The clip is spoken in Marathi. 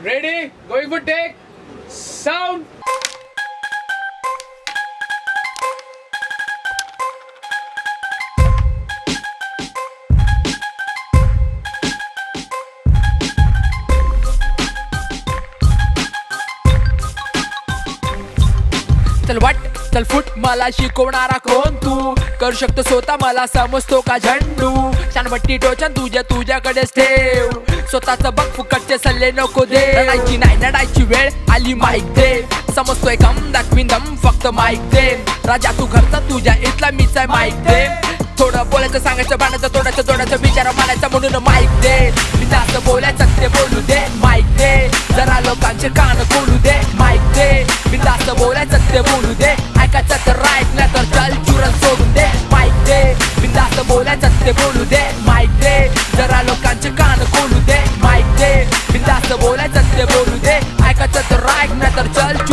Ready? Going for take. Sound. चल वाट चल फुट मला शिकवणारा कोण तू करू शकतो स्वतः मला समजतो का झंडू शानपट्टी टोचन तुझ्याकडेच ठेव स्वतःच बघ फुकटचे सल्ले नको दे लढायची नाही लढायची वेळ आली माईक दे समजतोय कम दाखवीन दम फक्त माईक दे राजा तू घरचा तुझ्या इथला मीच आहे माईक दे थोडं बोलायचं सांगायचं भांडायचं तोडायचं विचार मानायचा म्हणून माईक दे मी जास्त बोलायचं ते बोलू दे माईक दे जरा लोकांचे कान खोलू दे माईक दे मी जास्त बोलायचं ते बोलू दे ऐकायचं तर राईट नाही तर चल चुरण सोडून दे माईक दे मी जास्त बोलायचं ते बोलू दे माईक दे जरा लोकांचे कान खोलू दे माईक दे मी जास्त बोलायचं ते बोलू दे ऐकायचं तर राईट नाही तर चल